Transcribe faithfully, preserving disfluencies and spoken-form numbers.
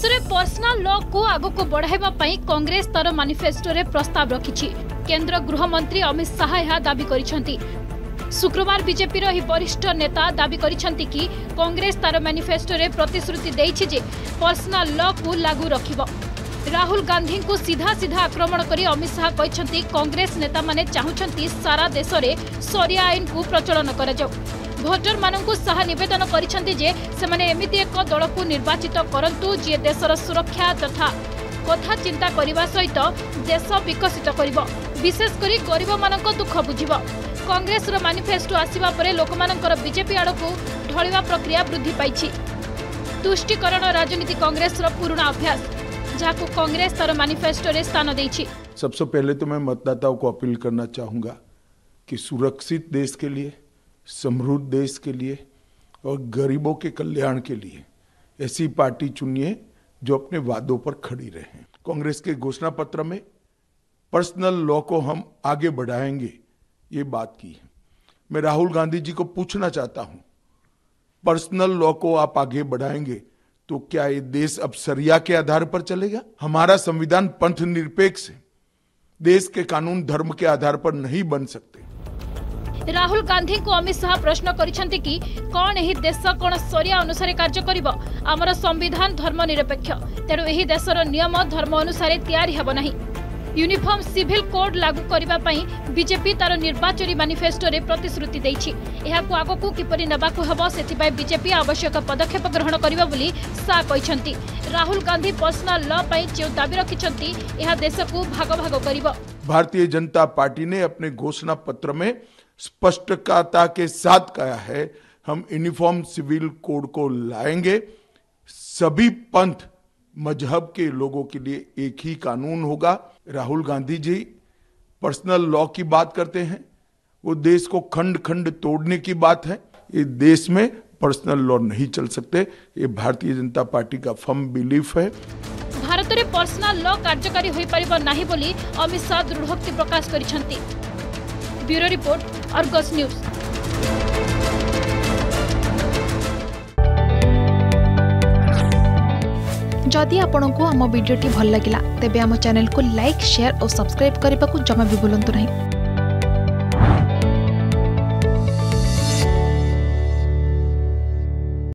देश में personal law को आग को बढ़ाइबा पई कांग्रेस तार मैनिफेस्टो रे प्रस्ताव रखिछि। केंद्र गृह मंत्री अमित शाह यह दाबी करिसेंति। शुक्रवार बीजेपी रो ही वरिष्ठ नेता दाबी करिसेंति कि कांग्रेस तार मैनिफेस्टो रे प्रतिश्रुति देइछि जे पर्सनल लॉ को लागू रखिबो। राहुल गांधी को सीधा सीधा आक्रमण करी अमित शाह कहते कांग्रेस नेता माने चाहुछंती सारा देश में सरिया आईन को प्रचलन करा जाऊ। भोटर मानकु शाह निवेदन करिसेंती जे सेमाने एमिति एक दल को निर्वाचित करंतु जे देशर सुरक्षा तथा कथा चिंता करने सहित देश विकसित करिबो, विशेष करी गरीब मानक दुख बुझिबो। कांग्रेस रो मैनिफेस्टो आसीबा परे लोक मानकर बीजेपी आड़कू ढलिबा प्रक्रिया वृद्धि पाइछि। तुष्टिकरण राजनीति कांग्रेस रो पुराना अभ्यास जहां कांग्रेस तार मैनिफेस्टो रे स्थान देछि। सबसे पहले तो मैं मतदाताओं को अपील करना चाहूंगा कि सुरक्षित देश के लिए, समृद्ध देश के लिए और गरीबों के कल्याण के लिए ऐसी पार्टी चुनिए जो अपने वादों पर खड़ी रहे। कांग्रेस के घोषणा पत्र में पर्सनल लॉ को हम आगे बढ़ाएंगे ये बात की है। मैं राहुल गांधी जी को पूछना चाहता हूं, पर्सनल लॉ को आप आगे बढ़ाएंगे तो क्या ये देश अब सरिया के आधार पर चलेगा? हमारा संविधान पंथ निरपेक्ष है, देश के कानून धर्म के आधार पर नहीं बन सकते। राहुल गांधी को अमित शाह प्रश्न करिसेंति कि कौन एही देश कौन सरिया अनुसार कार्य करिबो? आमर संविधान धर्म निरपेक्ष, तेणु एही देशर नियम धर्म अनुसार तैयारी हेबो नाही। यूनिफॉर्म सिविल कोड लागू करबा पई बीजेपी तार निर्वाचनी मैनिफेस्टो रे प्रतिश्रुति दैछि। एहाकू आगकू किपरि नबाकू हेबो सेथिपाई बीजेपी आवश्यक पदक्षेप ग्रहण करिबा बोली शाह कहिसेंति। राहुल गांधी पर्सनल लॉ पई जे दाबी रखिसेंति एहा देशकू भाग भाग करिबो। भारतीय जनता पार्टी ने अपने घोषणा पत्र में स्पष्टता के साथ कहा है, हम यूनिफॉर्म सिविल कोड को लाएंगे। सभी पंथ मजहब के लोगों के लिए एक ही कानून होगा। राहुल गांधी जी पर्सनल लॉ की बात करते हैं, वो देश को खंड खंड तोड़ने की बात है। ये देश में पर्सनल लॉ नहीं चल सकते, ये भारतीय जनता पार्टी का फर्म बिलीफ है। भारत में पर्सनल लॉ कार्यकारी होई परिबो नाही बोली अमित शाह दृढ़ोक्ति प्रकाश करिसेंति। Bureau report, Argus news. जदि आपंक आम भिडी भल लगा तेब आम चैनल को लाइक, शेयर और सब्सक्राइब करने को जमा भी भूलु नहीं।